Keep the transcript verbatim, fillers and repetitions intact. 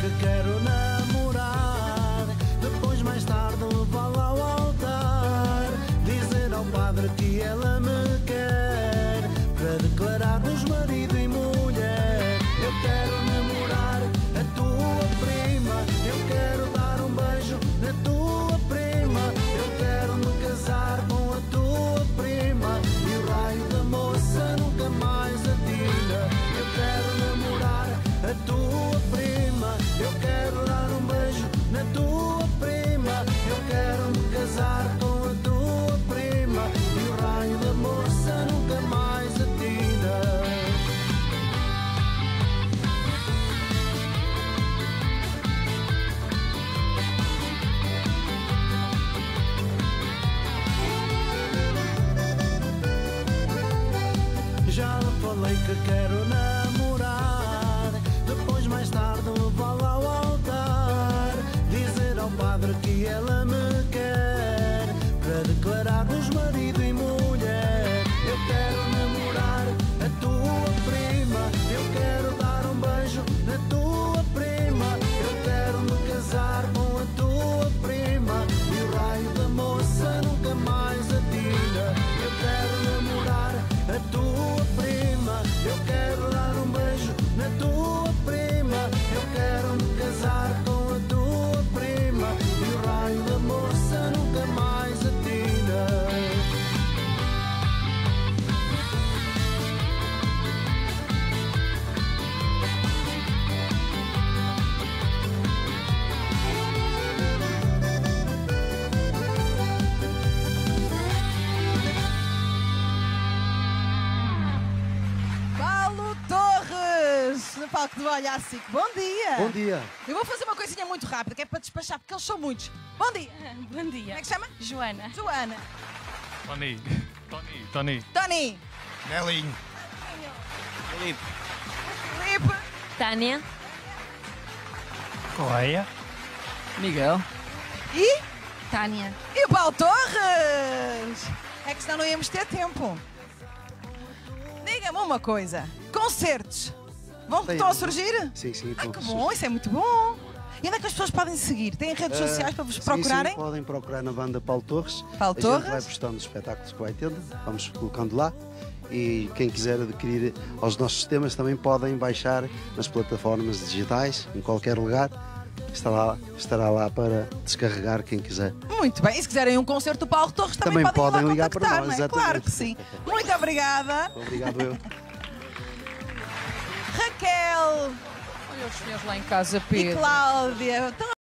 que quero namorar, depois mais tarde levá-la ao altar, dizer ao padre que ela me quer, para declarar-nos marido e mulher. Eu quero namorar a tua prima, eu quero dar um beijo na tua prima, eu quero me casar com a tua prima e o raio da moça nunca mais atina. Eu quero namorar a tua prima, eu quero dar um beijo na tua prima, eu quero me casar com a tua prima e o raio da moça nunca mais atina. Já lhe falei que quero namorar, depois mais tarde levá-la ao altar, dizer ao padre que ela me quer, para declarar-nos marido e mulher. Eu quero namorar a tua prima, eu quero dar um beijo na tua prima, eu quero me casar com a tua prima e o raio da moça nunca mais atina. Eu quero namorar a tua prima, eu quero dar um beijo na tua prima, eu quero me casar com a tua prima e o raio da moça nunca mais atina. Paulo Torres, no palco do Olha assim. Bom dia. Bom dia. Eu vou fazer uma coisinha muito rápida, que é para despachar, porque eles são muitos. Bom dia. Bom dia. Como é que se chama? Joana. Joana. Tony. Tony. Tony. Tony. Nelinho. Filipe. Tânia. Correia. Miguel. E? Tânia. E o Paulo Torres. É que senão não íamos ter tempo. Diga-me uma coisa. Concertos. Vão, Tem. estão a surgir? Sim, sim. Ai, bom, que sim. bom. Isso é muito bom. E onde é que as pessoas podem seguir? Têm redes Ah, sociais para vos sim, procurarem? Sim, podem procurar na banda Paulo Torres. Paulo a Torres. gente vai postando os espetáculos que vai tendo, vamos colocando lá. E quem quiser adquirir aos nossos temas também podem baixar nas plataformas digitais, em qualquer lugar. Estará, estará lá para descarregar quem quiser. Muito bem. E se quiserem um concerto do Paulo Torres, também, Também podem, ir podem lá ligar para contactar, nós, não é? Claro exatamente. que sim. Muito obrigada. Obrigado eu. Raquel Olha os senhores lá em casa, e Pedro. Cláudia. Então,